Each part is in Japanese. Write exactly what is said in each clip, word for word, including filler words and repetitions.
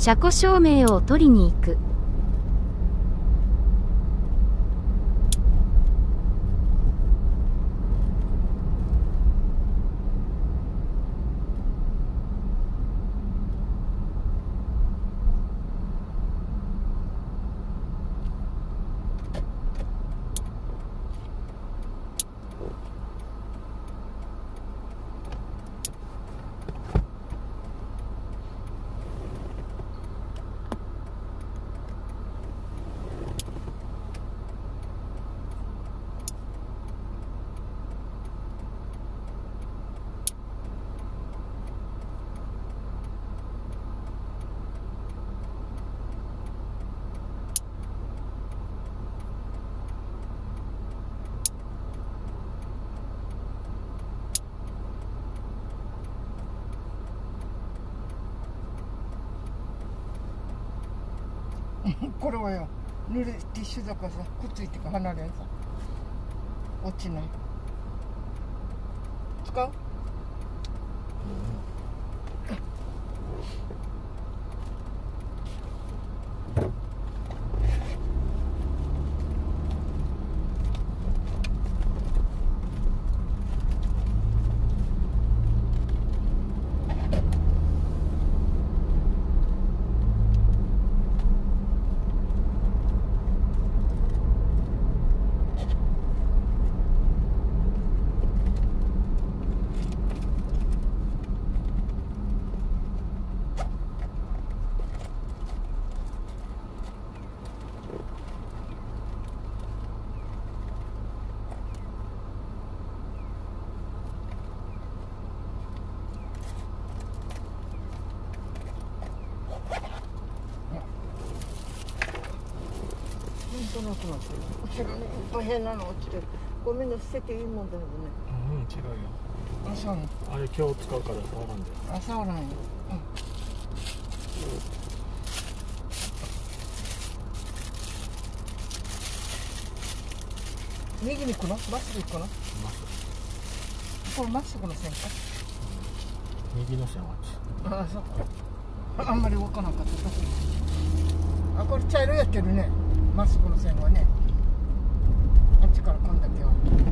車庫証明を取りに行く。 これはよ、濡れティッシュだからさ、くっついてか離れんさ、落ちない。使う？なんとなくなってる。後ろにいっぱい変なの落ちてる。ごめんね、捨てていいもんだよね。 うん、違うよ。 あ、そうなの。 あれ今日使うから触らんで。 あ、触らんよ。うん。右に行くの？まっすぐ行くの？ まっすこれまっすぐの線か？ ぐ。右の線はあっち。 ああ、そうか。あんまり動かなかった。あ、これ茶色やってるね。まっすぐの線はね。あっちからこんだけは。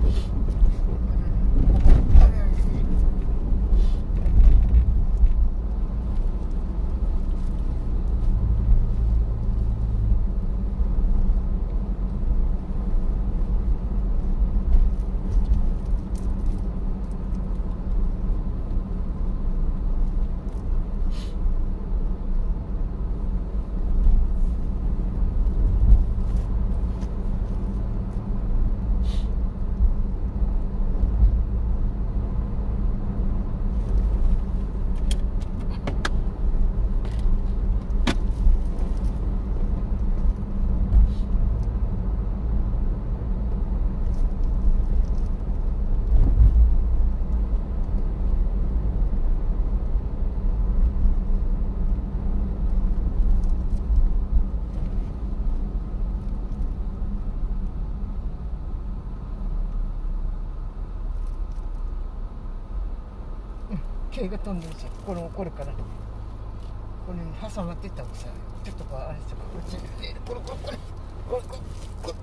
毛が飛んでるし、これもこれからこれに挟まってったらさ、ちょっとこうあれしてこっちにこれこれこれこれこれこ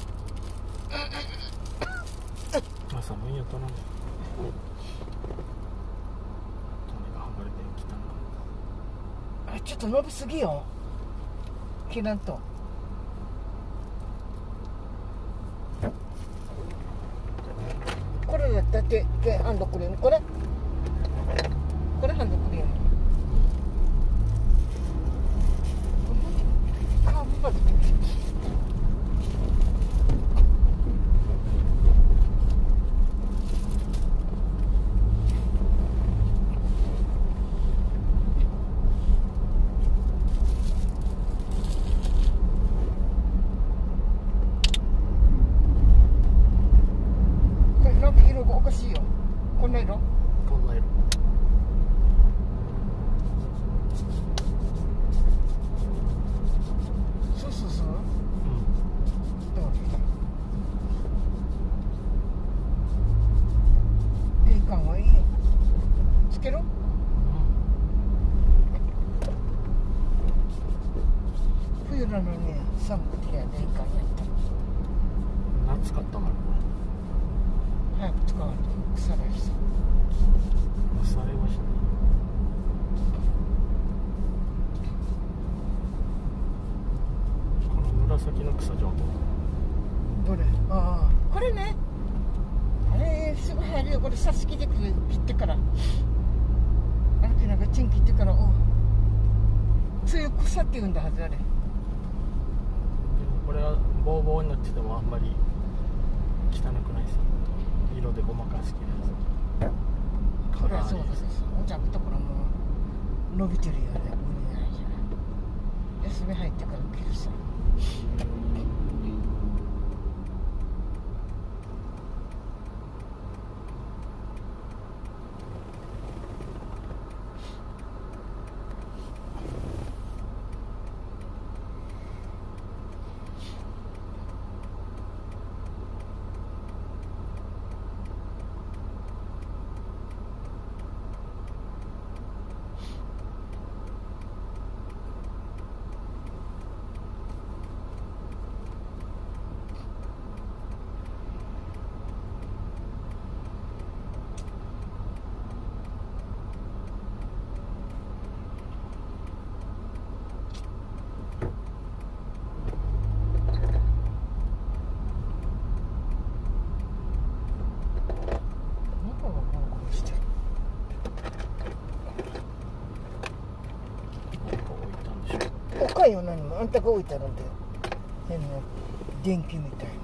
れ朝もいいよ、頼んで。種が剥がれてきたな。 あ、ちょっと伸びすぎよ、切らんと。これやったら手手ハンドクリーム、これこれハンドクリーム。カーブまで来てる。これなんか色がおかしいよ。こんな色？ こんな色。 冬なのに寒くてやでいかんやった夏かったから早く使わんと腐らしさ腐れましたね。この紫の草状どれああこれねあれすぐ入るよこれさすきで切ってからあれなんかチン切ってからお梅雨草って言うんだはずあれこれはボーボーになっててもあんまり汚くないですよ。色でごまかしきるやつ。 これはそうだそうそうお茶のところも伸びてるよね無理ないじゃない休み入ってから切るさ赤いよ何もあんたが置いたので変な電気みたいな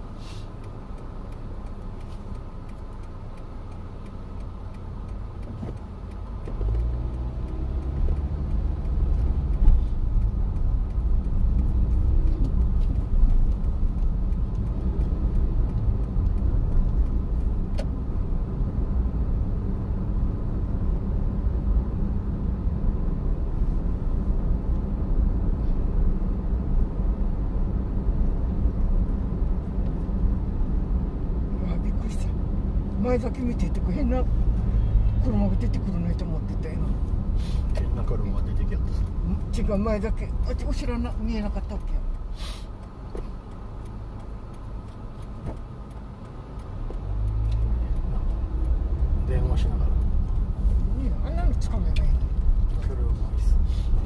前だけ見てて変な車が出てくるのと思ってたよ変な車が出てきやった違う前だけあっち後ろな見えなかったわけよ電話しながらいやあんなのつかめばいいの車椅子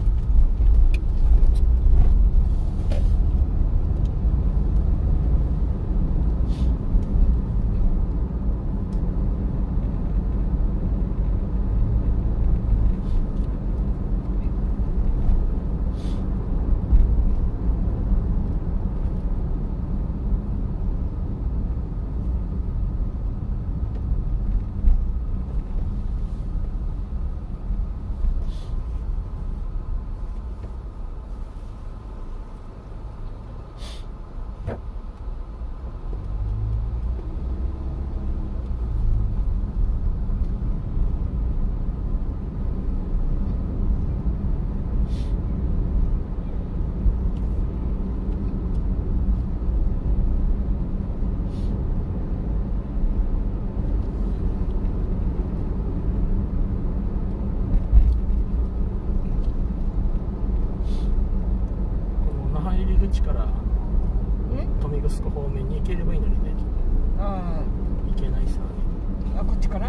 から豊見城方面に行ければいいのにね。 ああ行けないさ。 あこっちから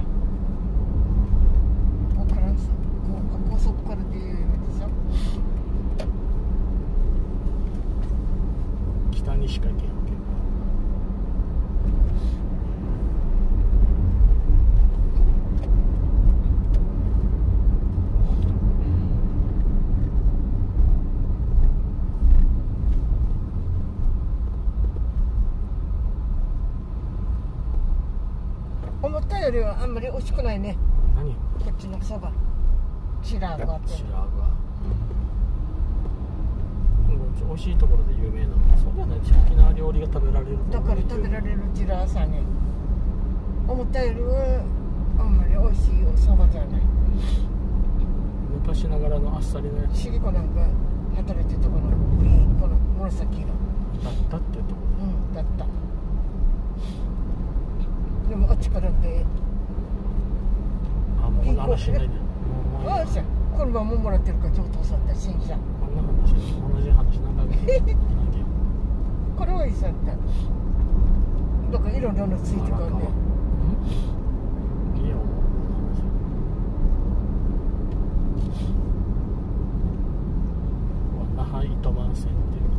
ここからこう高速からでいう意味でしょ北にしか行けんわけ。 思ったよりはあんまり美味しくないね。 何？ こっちのそば。チラーがあって。 チラーが。美味しいところで有名なの。そうじゃない。沖縄料理が食べられる。 だから食べられるチラーさね。思ったよりはあんまり美味しいおそばじゃない。 昔ながらのあっさりのやつ。 シリコなんか働いてるところのグリーンこの紫色。 だったっていうところ。 うんだった。でもあっちからであもうこんな話しないで。 ああじゃん車ももらってるから上等さった新車。 こんな話同じ話何回も聞いてるこれはいいさっただからいろんなのついてからね。 いいよ那覇糸満線っていう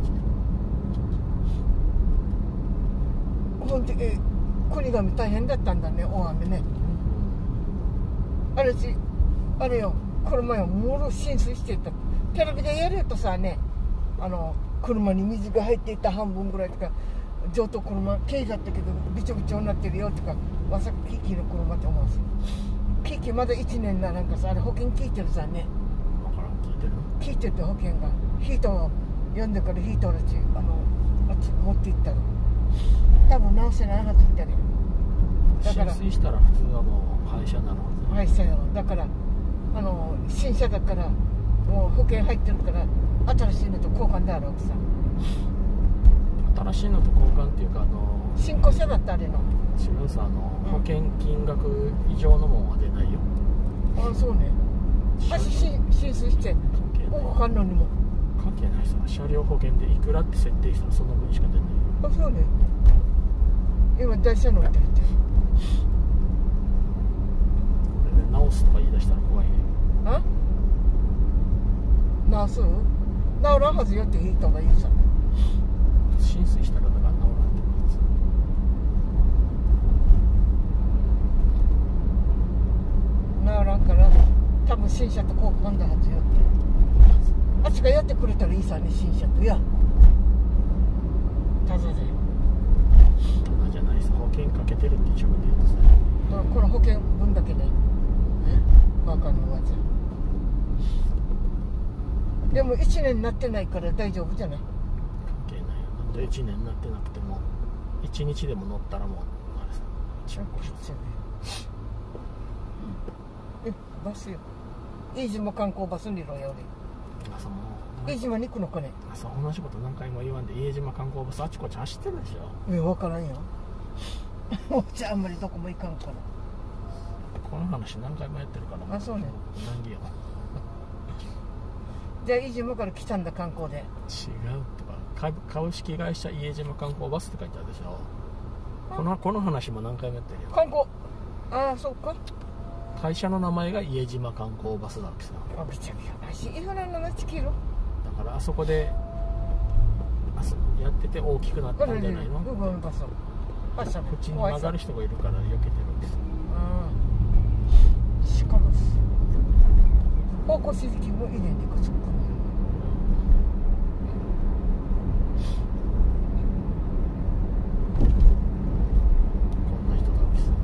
道ほんでえ国神大変だったんだね大雨ね。あれちあれよ車よもろ浸水していったテレビでやるとさねあの車に水が入っていった半分ぐらいとか上等車軽だったけどびちょびちょになってるよとかわさキーキーの車って思うんですよ。キーキーまだいちねんななんかさあれ保険聞いてるさね。 だから聞いてる聞いてて保険がヒートを呼んでからヒートをあっちあのあっち持って行ったの多分直せないはずってね。だから浸水したら普通はもう廃車になるはず。 はいしたよ。だからあの新車だからもう保険入ってるから新しいのと交換であるわけさ。 新しいのと交換っていうかあの新古車だったあれの。 違うさあの、 うん保険金額以上のもんは出ないよ。 ああそうね。足し浸水して関係ない交換のにも。 関係ないさ車両保険でいくらって設定したらその分しか出ないよ。 あそうね。今台車乗ってるって。 これで直すとか言い出したら怖いね。 あ直す直らんはずよっていいとが言うさ。 浸水したらだから直らんってこと直らんから多分新車と交換だはずよって。あっちがやってくれたらいいさね新車と。いやただだよ。 ただじゃないさ保険かけてるって自分で言うとさだからこの保険分だけねバカの技でもいちねんになってないから大丈夫じゃない。 関係ないよ。なんでいちねんになってなくてもいちにちでも乗ったらもうあれさ中古車さえバスよ飯島観光バスにいろよ朝も俺飯島に行くのかね。 朝同じこと何回も言わんで家島観光バスあちこち走ってるでしょ。 え分からんよおっちゃんあんまりどこも行かんから。 この話何回もやってるからあそうね難儀よ。 じゃあ飯島から来たんだ観光で。 違うとか株式会社家島観光バスって書いてあるでしょ。このこの話も何回もやってるよ。 観光ああそうか。 会社の名前が家島観光バスだわけさ。 あびちゃびちゃ足いくらのチキロだからあそこであそやってて大きくなったんじゃないの。 部分バスあしゃべこっちに曲がる人がいるから避けてるわけさ。 うんしかも方向指摘も入れんでくつくこんな人だわけさ。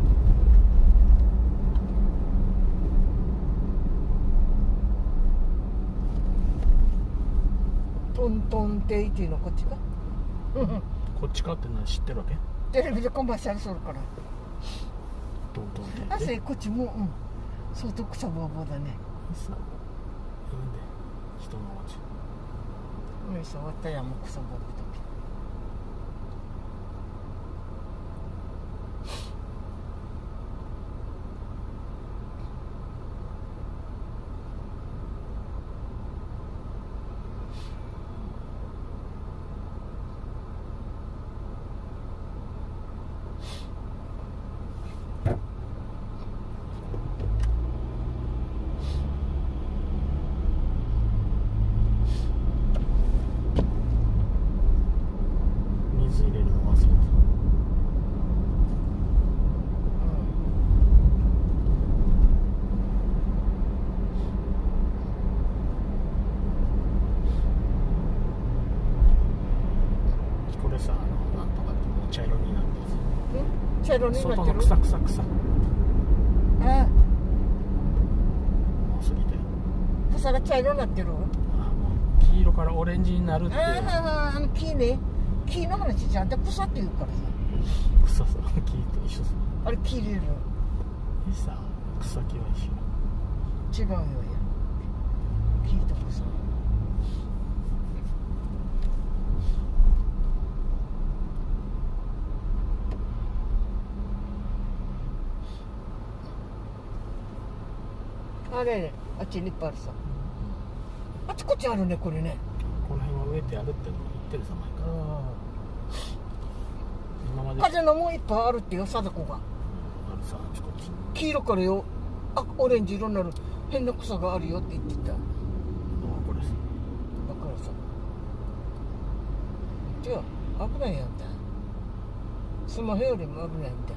トントンテイティのこっちかこっちかってのは知ってるわけ。 テレビでコマーシャルするからトントンってあせこっちもうん相当草ぼうぼうだね。 さなんで人のお家うんそうわったやも草ぼうぼうだけ水入れるの忘れた。これさあのなんとかってもう茶色になってうん茶色にな外のってる。 草草草もああう過ぎてる。 草が茶色になってる。 あもう黄色からオレンジになるっていうあああの木ね木の話じゃんで草って言うからさ草さ木と一緒さ。 あれ木入れるいいさ草木は一緒。 違うよや木と草あれあっちにいっぱいあるさ。あちこちあるねこれね。 この辺は植えてやるってのも言ってるさ前から。今まで風のもいっぱいあるってよ貞子が。 うん、あるさあちこち。 黄色からよ、あオレンジ色になる変な草があるよって言ってた。だかこれさらさ、違う危ないやんだ。スマホよりも危ないんだ。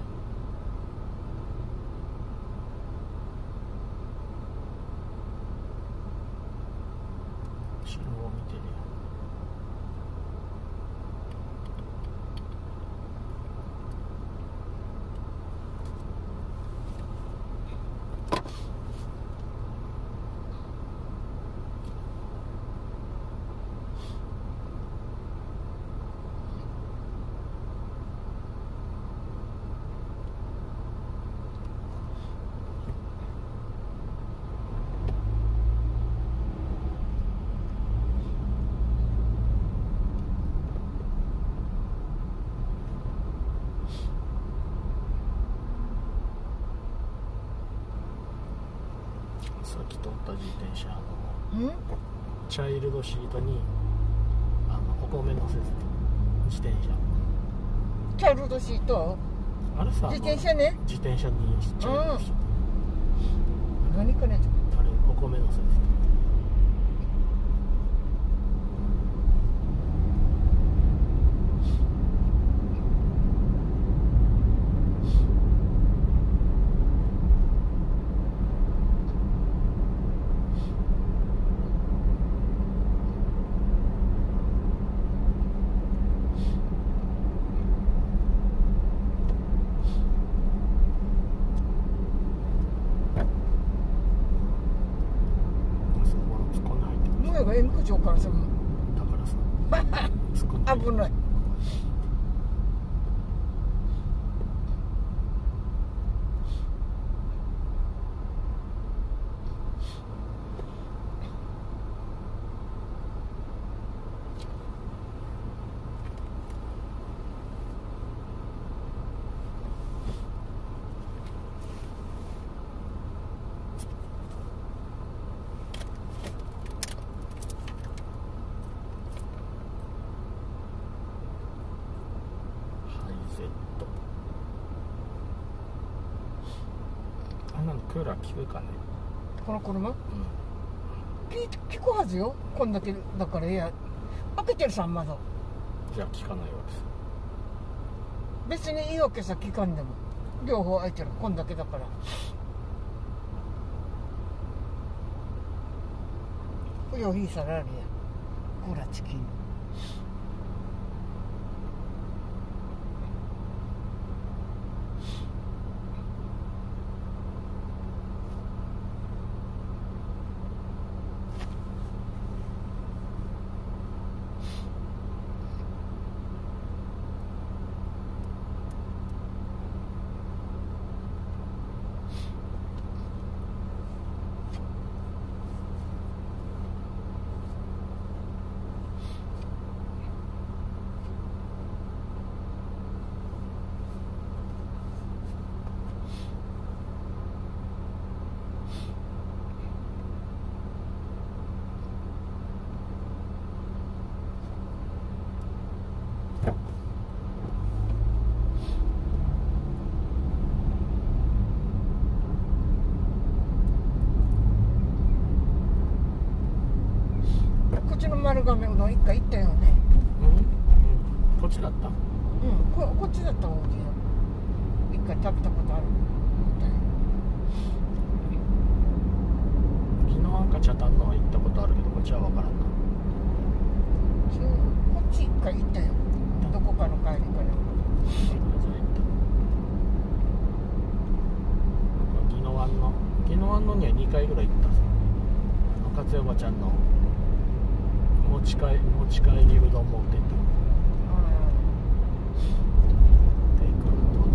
信号見てるよ。さっき通った自転車のうんチャイルドシートにあのお米乗せてた自転車。 チャイルドシート、 あれさ自転車ね。 自転車にチャイルドシート、 何かね。 あれお米乗せてた。 前が M 区長からさ、 だからさ突っ込んで危ない。 あんなのクーラー効くかね。 この車うん聞くはずよ。こんだけだからいや開けてるさ窓。 じゃあ効かないわけさ。 別にいいわけさ、聞かんでも両方開いてるこんだけだから。不良品さらあるやコーラチキン。こっちの丸亀うどん一回行ったよね。 うん、うん、こっちだったうん、ここっちだった方がいいよ。一回食べたことあるみたい。 宜野湾か茶炭のは行ったことあるけどこっちは分からんな。 そうこっち一回行ったよ。どこかの帰りから。 宜野湾の宜野湾のにはにかいぐらい行ったさ。あの勝代おばちゃんの持ち帰り持ち帰りうどん持って行った。テイクアウト。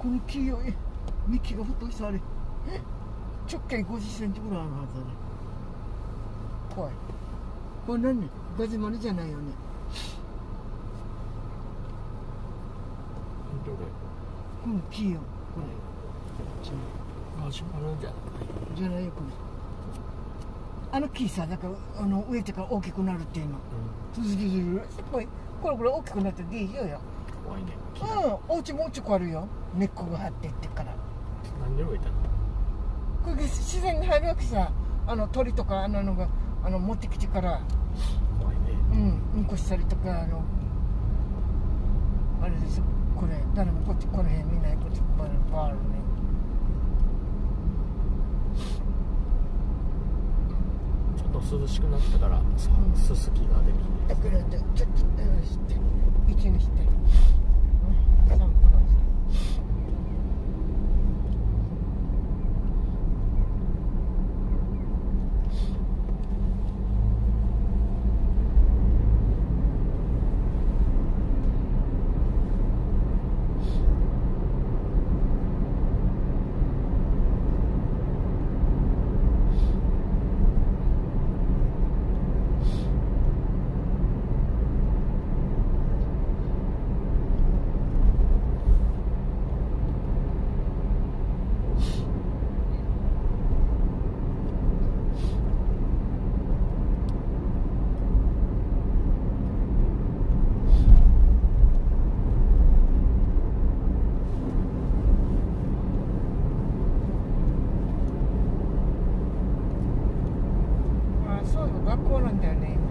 この木よ、え幹が太いさ、あれ直径ごじゅっセンチぐらいあるはずだね。怖い。これ何ね、ガジュマルじゃないよね。 どれ？ この木よ、これガジュマルじゃないじゃないよ、これあの木さ、だからあの植えてから大きくなるっていうの。続きするこれこれこれ大きくなってでいいよよ。 怖いね。 うん、お家もうちょこあるよ。根っこが張っていってから。 何で植えたの？ これ自然に入るわけさ。あの鳥とかあんなのがあの持ってきてから、 怖いね。 うん、うんこしたりとか、あのあれですよ。これ誰もこっちこの辺見ない、こっちバーバールね。 ちょっと涼しくなったから、うん、すすきができる。 だからちょっとして一にして、うん、三分。学校なんだよね、今。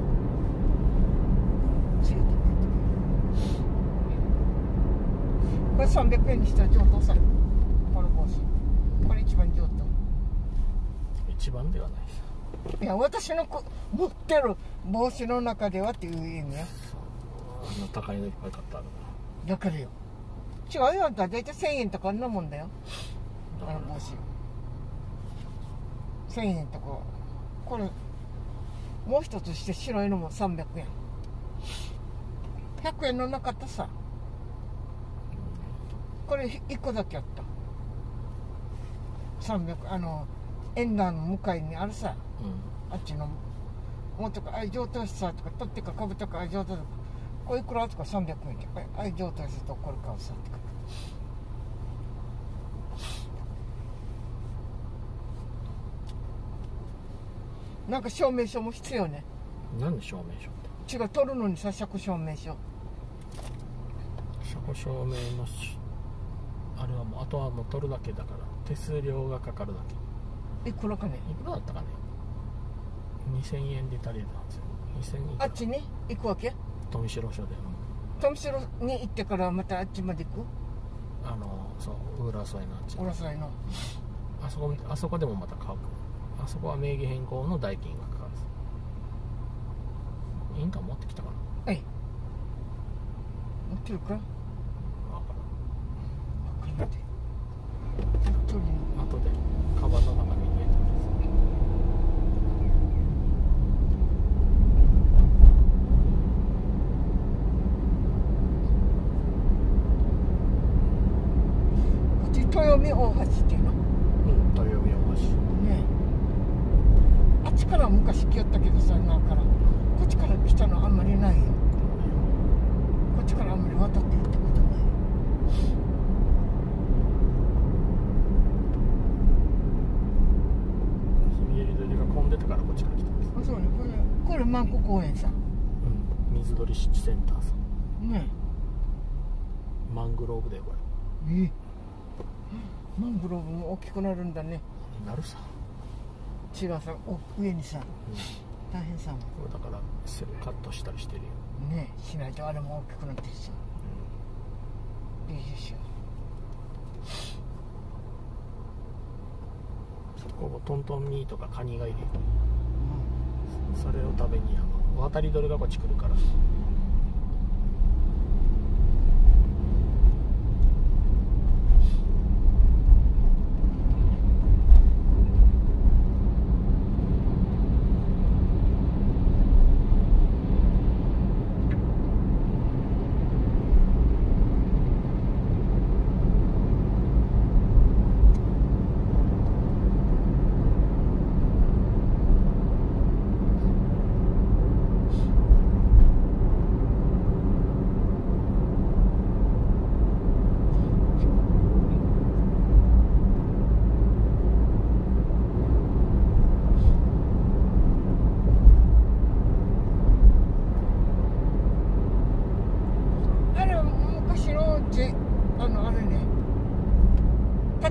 これさんびゃくえんにしたら上等さ。この帽子。これ一番上等。 一番ではないさ。 いや、私のこ持ってる帽子の中ではっていう意味よ。 あんな高いのいっぱい買ったの。 だからよ。違うよ、あんた。だいたいせんえんとかあんなもんだよ。あの帽子。せんえんとか。これ。もう一つして白いのもさんびゃくえん。ひゃくえんのなかったさ。これいっこだけあった。さんびゃく、あの縁談の向かいにあるさ、うん、あっちのもうとか愛情投資さとか取ってか株とか愛情投資とかこれいくらとかさんびゃくえんで愛情投資とこれ買うさってか。なんか証明書も必要ね。 何で証明書って？ 違う、取るのにさ、車庫証明書。 車庫証明のしあれはもうあとはもう取るだけだから手数料がかかるだけ。いくらかね？ いくらだったかね？にせんえんで足りるはずよ。にせんえん。 あっちに行くわけ？ 富城署で。 富城に行ってからまたあっちまで行く？ あのそう浦添のあっち。 浦添の。 あそこあそこでもまた買う。あそこは名義変更の代金がかかる。印鑑持ってきたかな？ はい。持ってるか？わからん。わかんない。取りに。 後でカバンの中に入れてこっち豊見大橋っていうの？ うん、豊見大橋。 ねえ。あっちから昔来よったけどさ、なんからこっちから来たのあんまりないよ。こっちからあんまり渡って行ったことない。 日比谷が混んでてからこっちから来たんです。 あ、そうね、これこれ万古公園さ。 うん、水鳥湿地センターさ。 ねえ。マングローブでこれ。 ええ。マングローブも大きくなるんだね。 なるさ。 違うさ、お上にさ、うん、大変さ。 これだからカットしたりしてるよねえ、しないとあれも大きくなってるし、うん、いいでしょ。 そこもトントンミーとかカニがいるよ、うん、それを食べにあの渡り鳥がこっち来るから。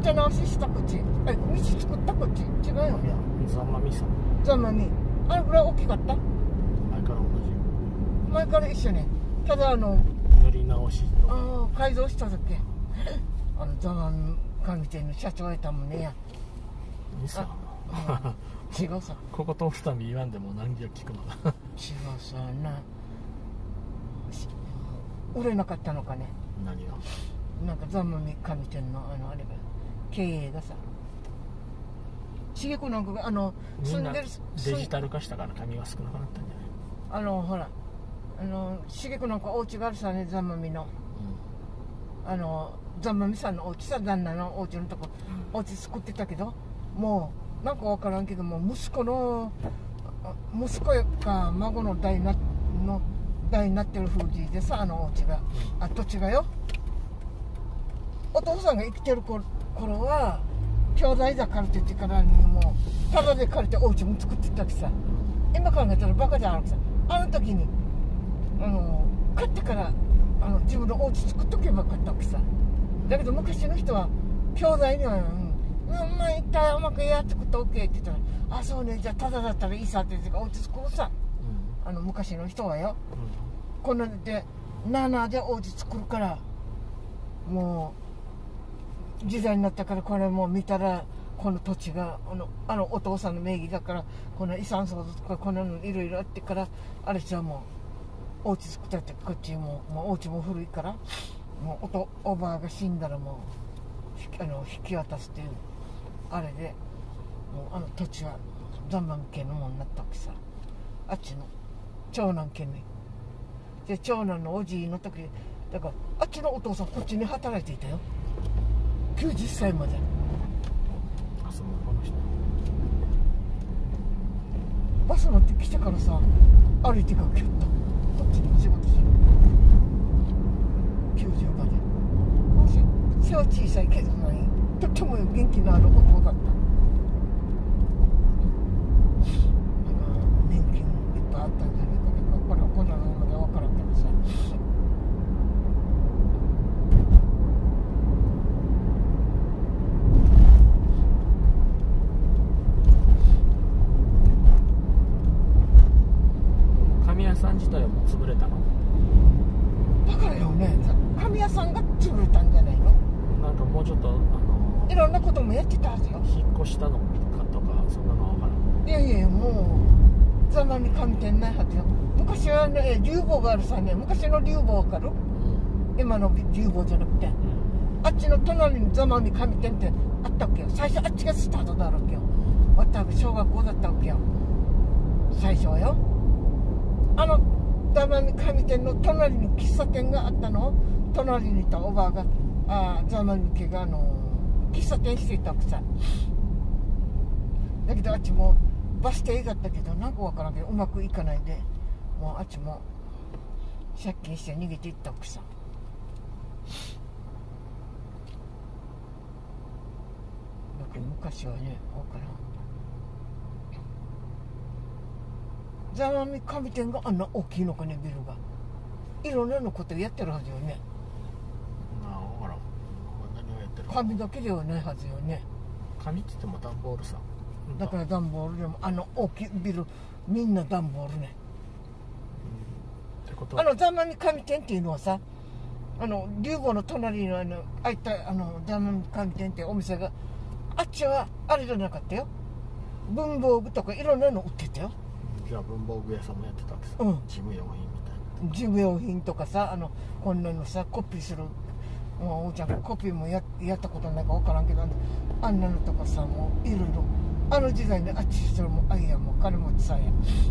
立て直ししたこっち、え道作ったこっち違うよいやね。 ざんまみさんざんまみあれぐらい大きかった？ 前から同前から一緒ね。ただあのじ塗り直しとああ改造しただけあのざんまみ神店の社長やったもんねや。 いいさ違うさここ通るたび言わんでも何を聞くのか違うさなし売れなかったのかね。 何がなんかざんまみ神店のあのあれが経営がさ茂子なんかがあのみんな住んでるデジタル化したから紙が少なくなったんじゃない？ あのほらあの茂子なんかお家があるさね、ざんまみのあのざんまみさんのお家さ、旦那のお家のとこ、 うん、 お家作ってたけどもうなんか分からんけども息子の息子やか孫の代なの代になってる風じでさ、あのお家があ土地がよ、お父さんが生きてる頃は兄弟だ借りてってからにもうタダで借りてお家も作ってたわけさ。今考えたらバカじゃんあるさ。あの時にあの買ってからあの自分のお家作っとけばよかったわけさ。だけど昔の人は兄弟には「うんまあ一体うまくやってくって OK」って言ったら「あそうねじゃあタダだったらいいさ」って言ってお家作るさ、うん、あの昔の人はよ、うん、こんなでなあなあでお家作るからもう時代になったからこれもう見たらこの土地があのあのお父さんの名義だからこの遺産相続とかこんなのいろいろあってからあれじゃあもうお家作ったってこっちももうお家も古いからもう お, おばあが死んだらもうあの引き渡すっていうあれでもうあの土地はざんまみ家のものになったわけさ。あっちの長男家にで長男のおじいの時だからあっちのお父さんこっちに働いていたよきゅうじゅっさいまで。 あそうこの人バス乗ってきてからさ歩いてかけよったこっちに仕事するきゅうじゅうまで。背は小さいけどないとっても元気のある男だった。年金いっぱいあったんじゃないかけどこれはこんなのまで分からんけどさ紙屋さん自体はもう潰れたの？ だからよね紙屋さんが潰れたんじゃないの？ なんかもうちょっとあのいろんなこともやってたはずよ。 引っ越したのかとかそんなのは分からん。 いやいやもうざんまみ神店ないはずよ。昔はね竜坊があるさね、昔の竜坊わかる？うん、今の竜坊じゃなくて、うん、あっちの隣にざんまみ神店ってあったわけよ。最初あっちがスタートだろうけよ。あったわけ小学校だったわけよ最初はよ。あのざんまみ神店の隣に喫茶店があったの。隣にいたおばあがあざんまみ家があの喫茶店していたわけさ。だけどあっちもバス停だったけどなんかわからんけどうまくいかないでもうあっちも借金して逃げていったわけさ。だけど昔はねわからん。ざんまみ神店があんな大きいのかねビルが。いろんなのことやってるはずよね。 ああ分からん何をやってる紙だけではないはずよね。 紙って言っても段ボールさ。 だから段ボールでもあの大きいビルみんな段ボールね、 うん、ってことはあのざんまみ神店っていうのはさあの竜坊の隣のあのあいったあのざんまみ神店ってお店があっちはあれじゃなかったよ。文房具とかいろんなの売ってたよ。 じゃあ文房具屋さんもやってたわけさ、 うん、 事務用品みたいな事務用品とかさあのこんなのさコピーするもうおーちゃんコピーも や, やったことないか分からんけどあんなのとかさもういろいろあの時代であっちそれもあいやもう金持ちさんや。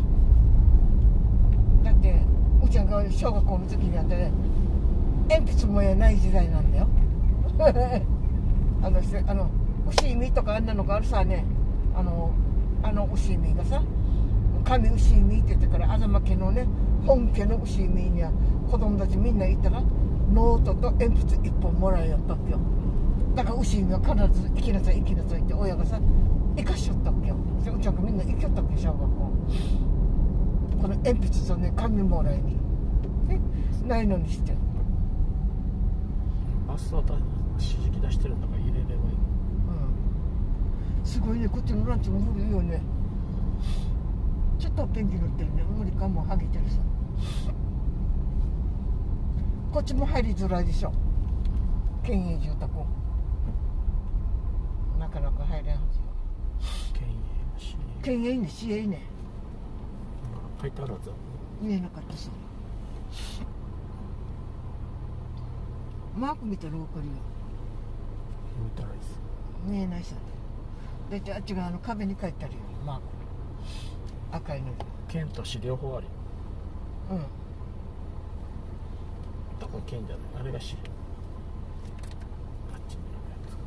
だってうちゃんが小学校の時にあってね鉛筆もやない時代なんだよあのあの牛見とかあんなのがあるさねあのあの牛見がさ神牛見って言ってから東家のね本家の牛見には子供たちみんな行ったらノートと鉛筆一本もらえよったっけよ。だから牛見は必ず行きなさい行きなさいって親がさ行かしよったっけよ。でうちゃんがみんな行きよったっけ小学校。この鉛筆とね紙もらいにないのにしてバスは指示出してるんだから入れればいい。 すごいね、こっちのランチも古いよね。ちょっとペンキ塗ってるね。無理かも剥げてるさ。こっちも入りづらいでしょ。県営住宅なかなか入れんはずよ。 県営市県営ね、市営ね。 書いてあるはず。 見えなかったさ。マーク見たら分かるよ。 見たらいいっす。 見えないさ。だってあっち側の壁に書いてあるよ、マーク。赤いの。 県と市両方あるよ。 うん。 多分県じゃない、あれが市。あっちにあるやつ。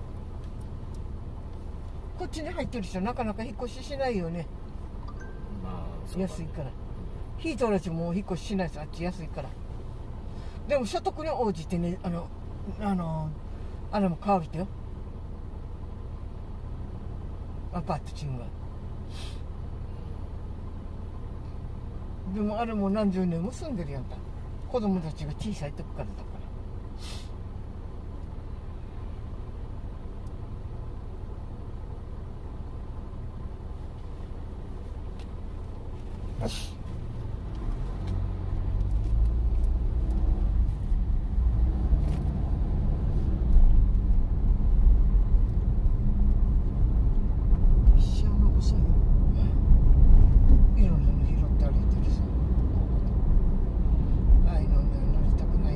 こっちに入ってる人なかなか引っ越ししないよね。 まあそうだね、 安いから。ひいとらちも引っ越ししないです、あっち安いから。でも所得に応じてね、あの、あの、あれも変わるってよ。アパート賃が。でもあれも何十年も住んでるやんか。子供たちが小さい時からだから。一緒のおさよ。いろんなの拾って歩いてるさ。ああいうのに乗りたくないね。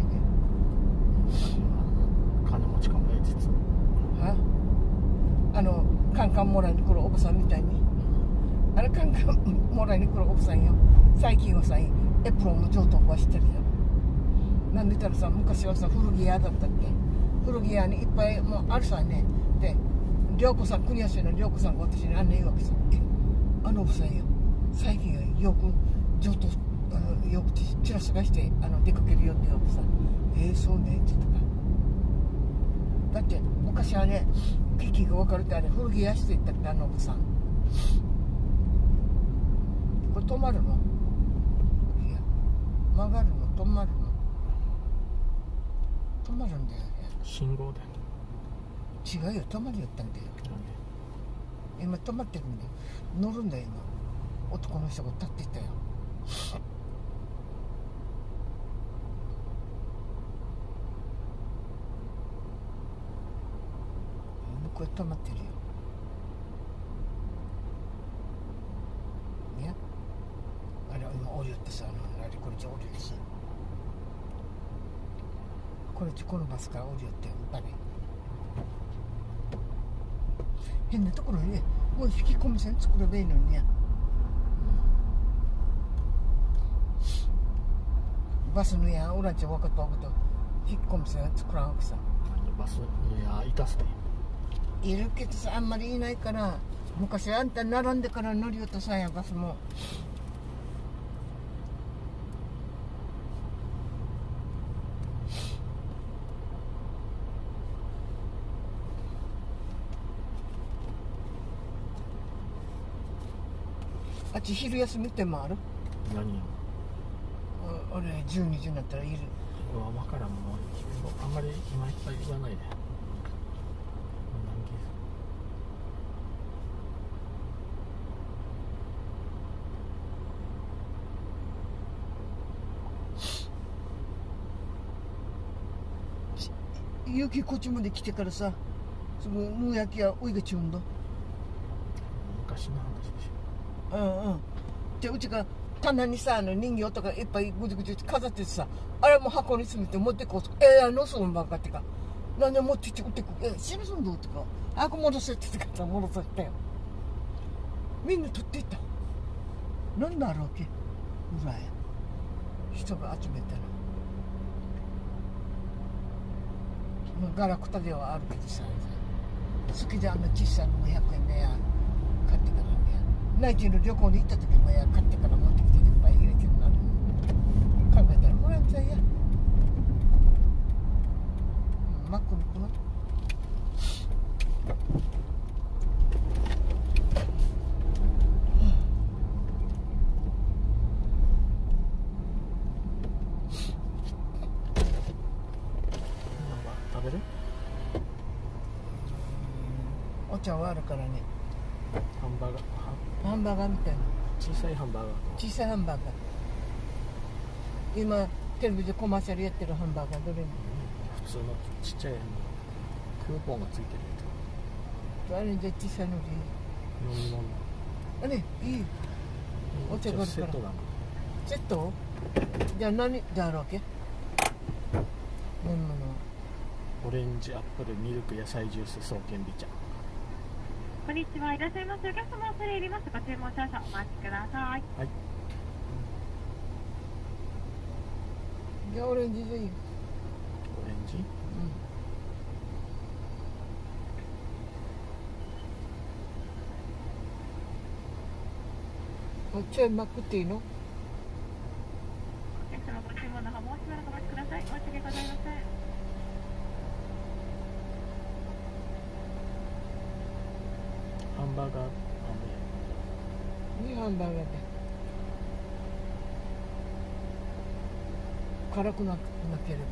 金持ちかもね、実はあのカンカンもらいに来るおばさんみたいに。あれカンカンもらいに来るおばさんよ。最近はさエプロンの上等は知ってるよ。なんで言ったらさ、昔はさ古着屋だったっけ。古着屋にいっぱいもうあるさね。で涼子さん、国安の涼子さんが私にあんな言うわけさ。えあのおばさんよ、最近はよく上等あのよくチラシがしてあの出かけるよって言うわけさ。えー、そうねって言ったから。だって昔はね、キキが分かるってあれ古着屋して言ったって、あのおばさん。これ止まるの？いや曲がるの？止まるの？止まるんだよね。 信号だよ。 違うよ、止まりよったんだよ。今止まってるんだよ。乗るんだよ今。男の人が立っていたよ。向こうへ止まってるよ。ね、あれ今降りよってさ、あのあれこれじゃ降りるし、これこのバスから降りよってバレ変なところにね、もう引き込み線作ればいいのにね。バスのやおらんちゃ分かった分かった。引っ込み線作らんわけさ。 バスいやいたっすね。 いるけどさ、あんまりいないから。昔あんた並んでから乗りよったさや、バスも。あっち昼休みってもある？ 何よ。 俺じゅうにじになったらいる。 うわ、分からん。もうあんまり今いっぱい言わないで。 雪こっちまで来てからさ、その野焼きやおいがちゅうんだ。 昔の話でしょ。 うんうん。でうちが棚にさ、あの人形とかいっぱいぐちぐち飾っててさ、あれも箱に詰めて持ってこう。えー、あのそのばっかってか、なんで持ってって売ってく、えー、死ぬぞんどうってか、あこ戻せって言ってから戻させたよ。みんな取っていった。なんだろうけ裏へ人が集めたら。ガラクタではあるけどさ、好きであの小さいのごひゃくえんでや買ってからね、内地の旅行に行った時もや買ってから持ってきていっぱい入れてるな。考えたらもらっちゃうや、マックのこの食べる？ お茶はあるからね。 ハンバーガーハンバーガーみたいな小さいハンバーガー小さいハンバーガー。今テレビでコマーシャルやってるハンバーガーどれも普通のちっちゃいクーポンがついてるあれで小さいのでいい。 飲み物あれいいお茶があるからセットだな。 セットじゃあ何であるわけ。飲み物オレンジ、アップル、ミルク、野菜ジュース、爽健美茶。 こんにちは、いらっしゃいます。お客様、恐れ入ります。ご注文少々お待ちください。 はい。 じゃあオレンジでいい。 オレンジ？ うん。ちょいまくっていいの？ お客様、ご注文の方、もうしばらくお待ちください。申し訳ございません。 ハンバーガー、あいいハンバーガーで辛くななければ。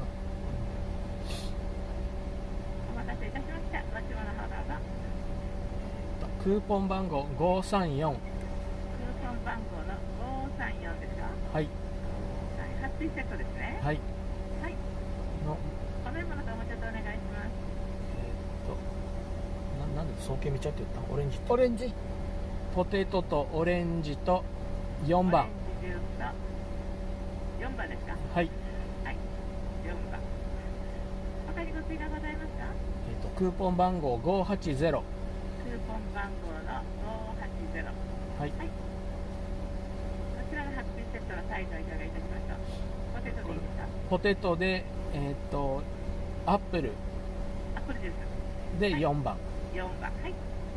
お待たせいたしました。ご注文の方どうぞ。 クーポン番号ごさんよん。 クーポン番号のごさんよんですか？ はい。 はい、はっ水セットですね。 はい。 はい。 の、 お飲み物とおもちゃとお願いします。 えーっと、な、なんで爽健美茶って言ったオレンジって。 オレンジポテトとオレンジとよんばん。 オレンジジュースとよんばんですか？ はい。 はい、よんばん。他にご追加ございますか？ えーっと、クーポン番号ごはちゼロ。 クーポン番号のごはちゼロ。 はい。 はい。こちらのハッピーセットのサイズをいただいておきました。ポテトでいいですか？ ポテトで、えーっと、アップルあ、これです。 でよんばん。 よんばん。はい。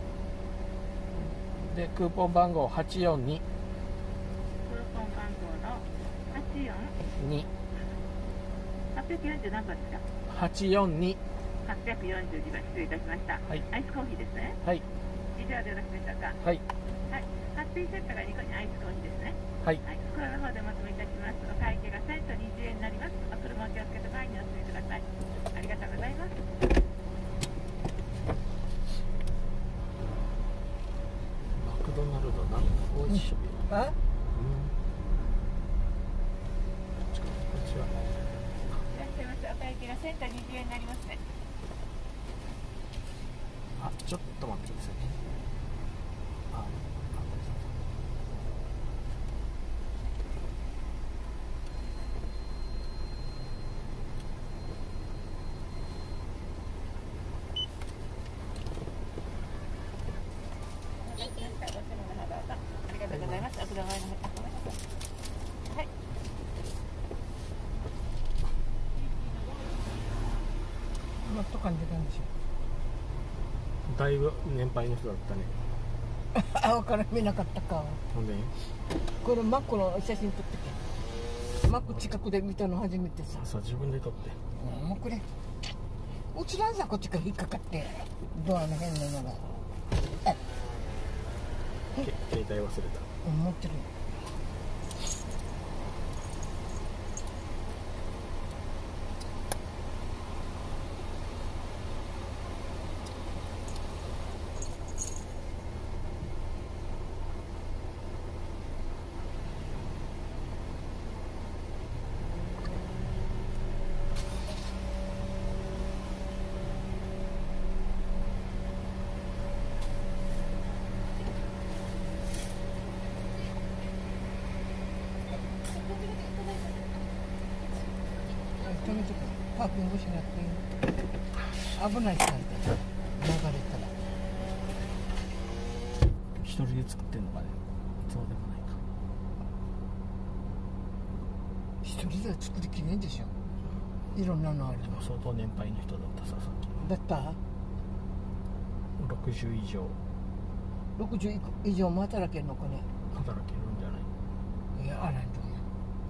で、クーポン番号はちよんに。 クーポン番号のはちよんに。 はっぴゃくよんじゅう何番ですか？ はちよんに。 はっぴゃくよんじゅうにばん、失礼いたしました。 はい。 アイスコーヒーですね。 はい。 以上でよろしいでしょうか？ はい。 はい。ハッピーセットがにこにアイスコーヒーですね。 はい。 はい。袋の方でおまとめいたします。お会計がせんとにじゅうえんになります。お車お気をつけた場合にお進みください。ありがとうございます。 マクドナルドなんか美味しい。 あうん。こっちか。こっちは。 いらっしゃいませ。お会計がせんとにじゅうえんになりますね。 あ、ちょっと待ってくださいね。あ、あ、 ご注文の方どうぞ。ありがとうございます。お車前の方、あ、ごめんなさい。はい。 もっと感じたんでしだいぶ年配の人だったね。 ょ。青から見なかったか。 ほんで、 これマックの写真撮ってて。マック近くで見たの初めてさ。 さ、自分で撮って。 もうこれ。うちらさこっちから引っかかってドアの辺ののが。 け携帯忘れた。 持ってる。止めてパーキングしなくていい。危ないしなんて流れたら。 一人で作ってんのかね。そうでもないか。 一人では作りきれんでしょ。いろんなのあるでも相当年配の人だったさ、さっき。 だったろくじゅう以上ろくじゅう以上も働けんのかね。 働けるんじゃない？ いや、あらんと思う。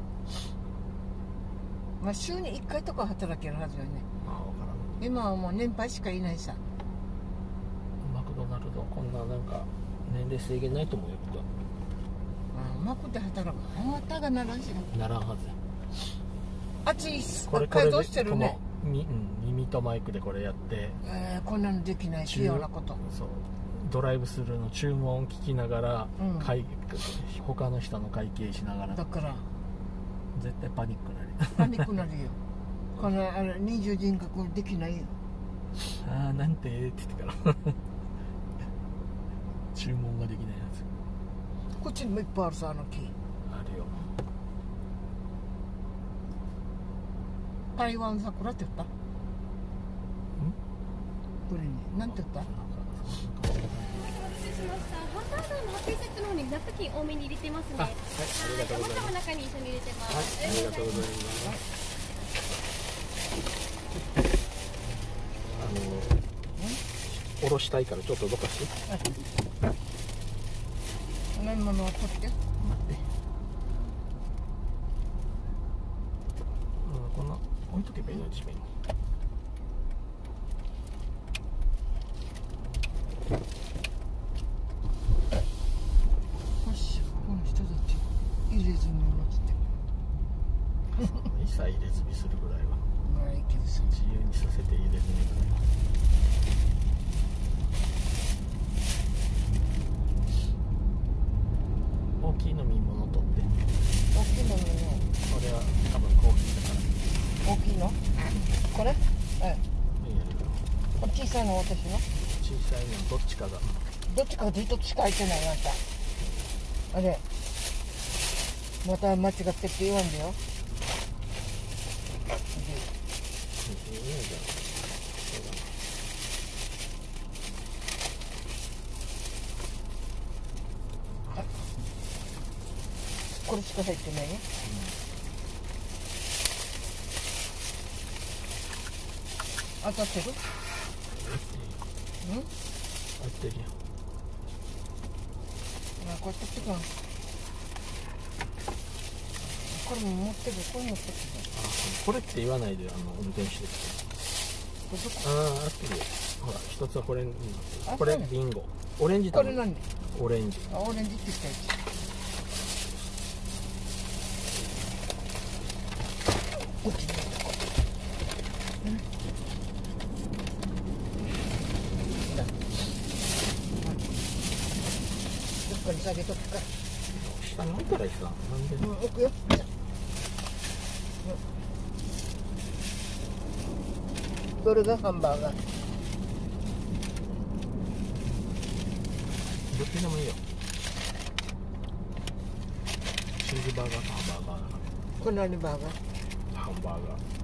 まあ週にいっかいとか働けるはずよね。 ああ、わからん。 今はもう年配しかいないさ。 マクドナルドこんななんか年齢制限ないと思うよ、僕は。 あマックで働く。あまたがならんしな。 ならんはずや。 あっちこれこれで改造してるね。 このみ、うん、耳とマイクでこれやって、 えー、こんなのできない器用なこと。 そうドライブスルーの注文聞きながら、 うん会他の人の会計しながらだから絶対パニックなりパニックなるよこのあれ二重人格できないよ。 ああなんてって言ってから注文ができないやつこっちにもいっぱいあるさ、あの木。 あるよ。 台湾桜って言った？これに何て言った？ お待たせしました。ハンバーガーのハッピーセットの方にナプキン多めに入れてますね。 あ、はい、ありがとうございます。 おもちゃも中に一緒に入れてます。 はい、ありがとうございます。あの、おろしたいからちょっとどかして。 飲み物を取って。 待って。うん、こんな置いとけばいいの地面に。 よし、この人たち入れずに待って。 一切入れずにするぐらいは。 まあいいけどさ。 自由にさせて入れずにぐらいは。大きい飲み物取って。 大きいのにこれは多分コーヒーだから。 大きいの？これ？ええ。 いいやこれ小さいの私の？ 小さいのどっちかが。 どっちかずっとしか開いてないあんた。あれ。また間違ってって言わんでよ。 いいねじゃあ。そうだな。 これしか入ってないよ。当たってる？うん？ 合ってるよ。 あ、これ取ってくん。これも持ってる、これ持ってる。 あ、これって言わないであの運転手ですこれどこ？ ああ、合ってるよ。ほら、一つはこれになってある。これそうねリンゴ。オレンジ多分これ何？ オレンジ。 あ、オレンジって言ったやつ。こっちにこれ。うん。だ。どっかに下げとくか。 下に置いたらいいさ。なんで？ うん、置くよ。じゃあうん。どれがハンバーガー？ どっちでもいいよ。チーズバーガーとハンバーガーだかこれ何バーガー？ ら。ハンバーガー。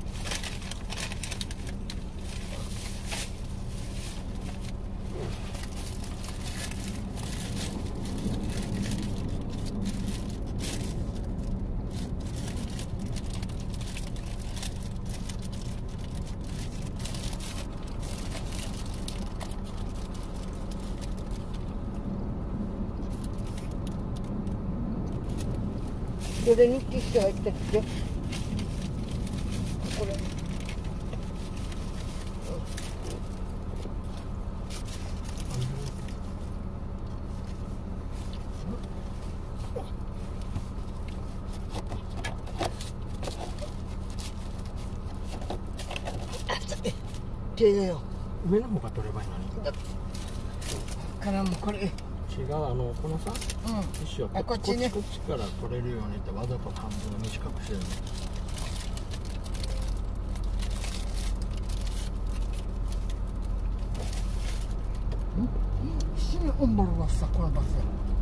どれにティッシュ入ってるって？これ。手だよ。 上の方が取ればいいのに。 からもこれ。 違う、あのこのさ、 うん。 ティッシュはあこっちねこっちから取れるようにってわざと半分短くしてるの。 死におんぼるわさこのバス。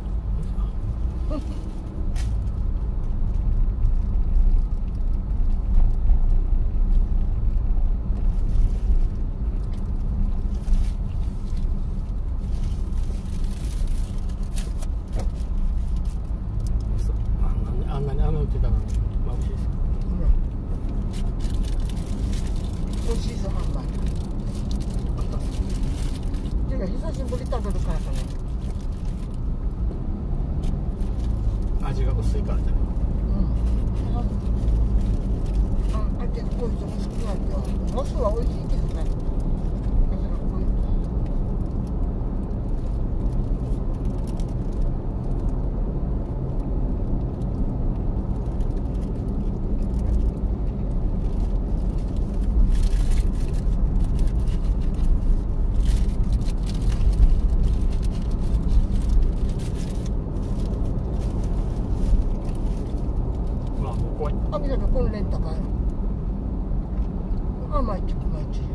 あんなに雨降ってたのに眩しいです。 美味しいぞハンバーガー。てか久しぶり食べるからかな。 味が薄いからじゃない。 うん。あ、あけどこういうとこ少ないけど、モスは美味しいけどね。だからこういう。 あ、毎日毎日。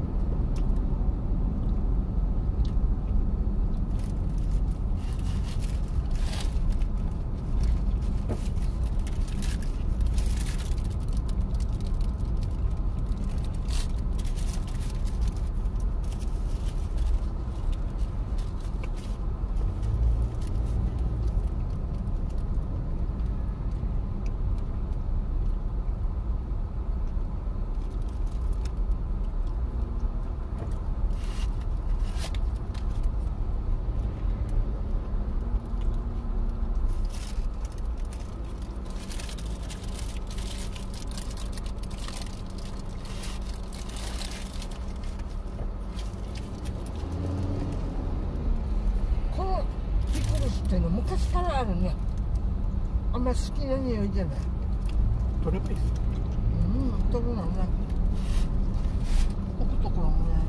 っていうの昔からあるね。あんまり好きな匂いじゃない。 取ればいいっすよ。 うん、取るのね。置くところもないね。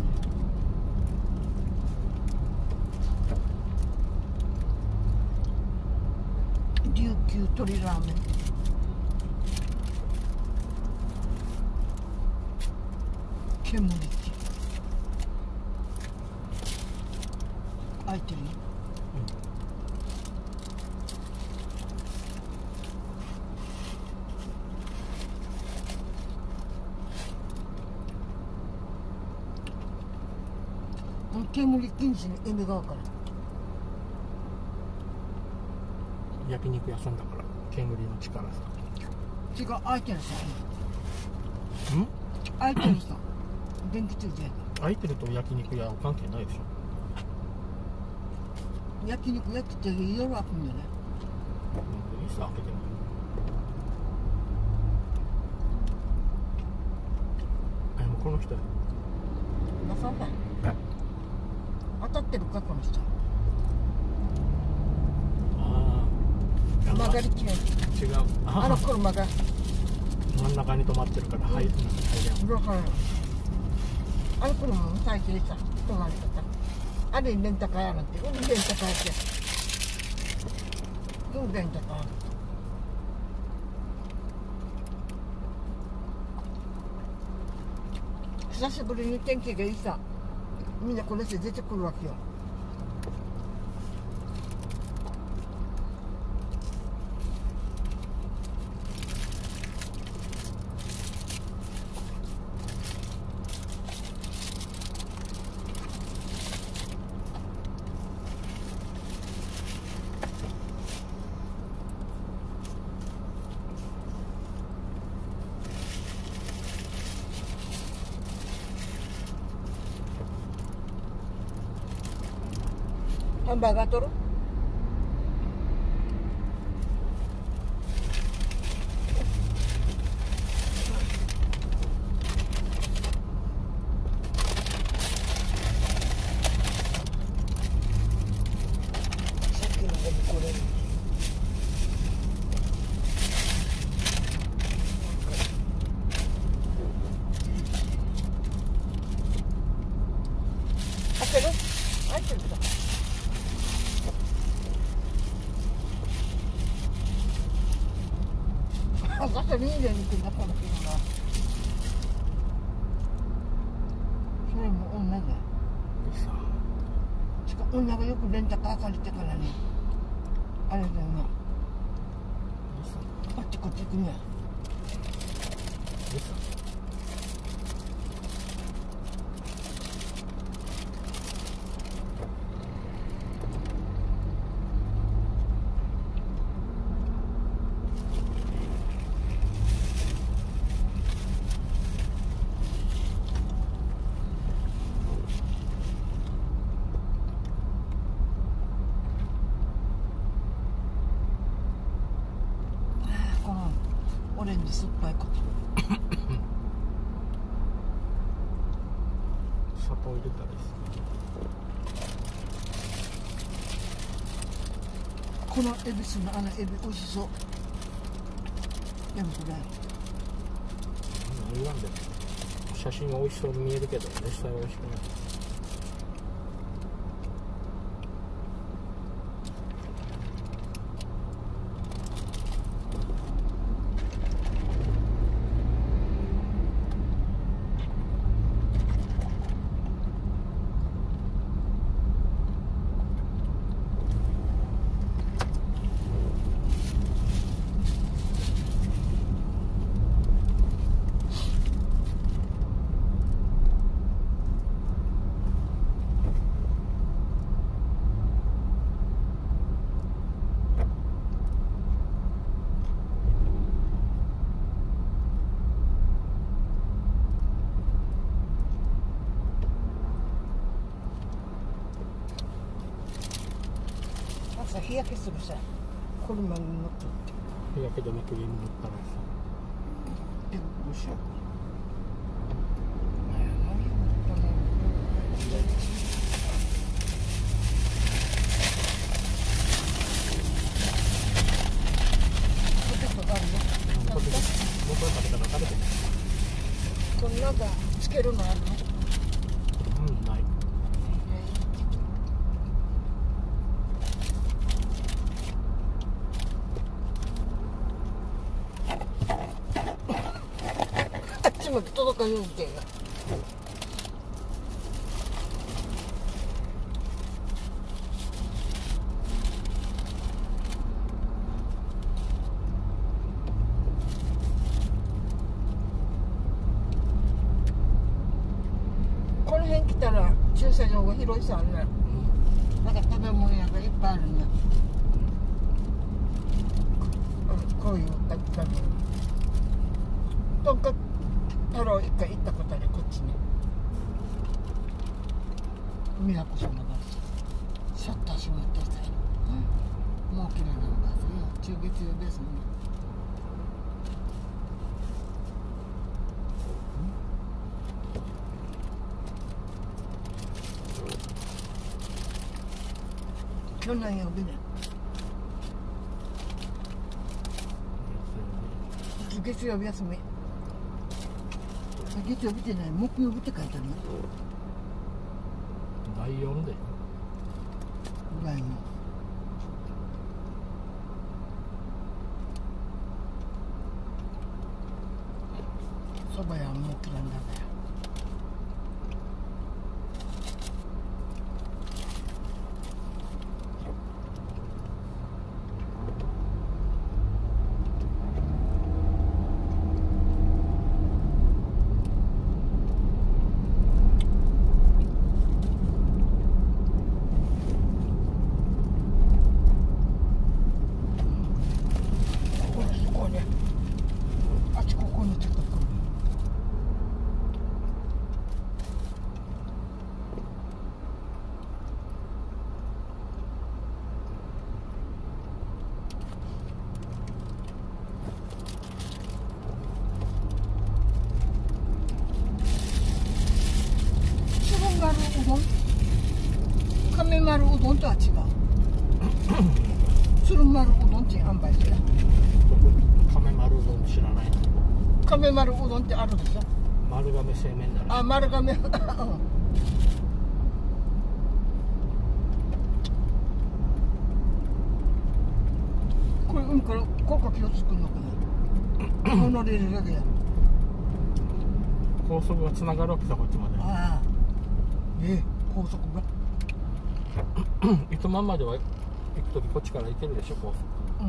琉球鶏ラーメン。煙って開いてるよ。煙禁止の意味が分からん。 焼肉屋さんだから煙の力さ。 違う、開いてるさ。 ん？ 開いてるさ。電気ついてる。 開いてると焼肉屋は関係ないでしょ。 焼肉やってて夜開くんじゃない？ なんでいいさ、開けても。あ、もうこの人や。 出さない。当たってるかこの人。 ああ。 曲がりきれん。 違う。 あの車が真ん中に止まってるから入る。入る。あの車も最初にさ、止まり方。あれレンタカーやなんて、うんレンタカーって。うんレンタカー。久しぶりに天気がいいさ。みんなこれして出てくるわけよ。ハンバーガー取る？さっきのゴミこれ。開ける？開いてるけど。ガソリン入れに行くんだからけどな。それも女だよ。しかも女がよくレンタカー借りてからね。あれだよな。あっちこっち行くね。オレンジ酸っぱいこと砂糖入れたらいいっす。 このエビスのあのエビ美味しそう。でもこれ何なんで写真は美味しそうに見えるけど実際は美味しくない。 日焼けするさ、車に乗っとって日焼け止めクリーム塗ったらさ、 でもどうしよう。ポテトがあるね。 ポテト僕が食べたら食べてこんなんかつけるのあるの？ うん、ない。 あっちまで届かんようにてんよ。この辺来たら駐車場が広いさあるね。なんか食べ物屋がいっぱいあるんだ。こういう食べ物。とんか太郎一回行ったことあるこっちに。宮古島がシャッター閉まってたよ。もう綺麗なんだ。中月ですね。去年曜日ね。月曜日休み。月曜日ってない、木曜日って書いてあるよ。 だいよんでだいよん。そば屋はもう切らんだね。亀丸うどんとは違う。鶴丸うどんって販売してる。 亀丸うどん知らない。 亀丸うどんってあるでしょ。 丸亀製麺だね。 あ、丸亀。これうんからここ気をつくんのかな。モノレールだけや。 高速がつながるわけさ、こっちまで。 ああ。ええ、高速が。 糸満までは行くときこっちから行けるでしょ、高速。 うん。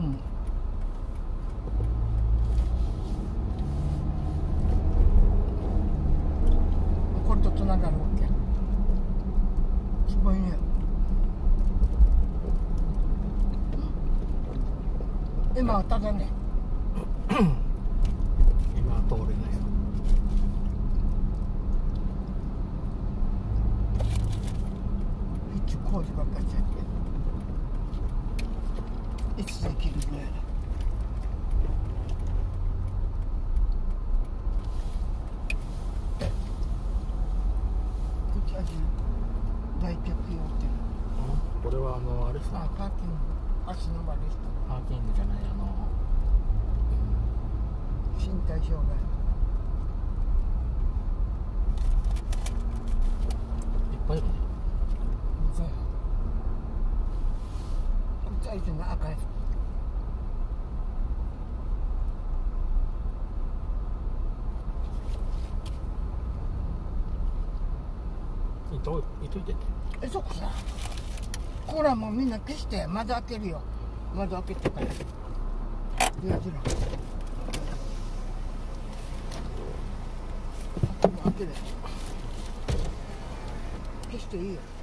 これとつながるわけ。すごいね。今はただね。 今は通れないよ。 一応工事ばっかりじゃんけ。いつできるぐらいだ。こっちは大脚用ってる。 これはあのあれさ、 あ、パーキング。足の悪い人。 パーキングじゃない、あの身体障害。 いっぱいいるね。 そう。こっちは一の赤い。 いといといてね。 え、そこさ。これはもうみんな消して窓開けるよ。窓開けてから。いや、ずら。開ける。消していいよ。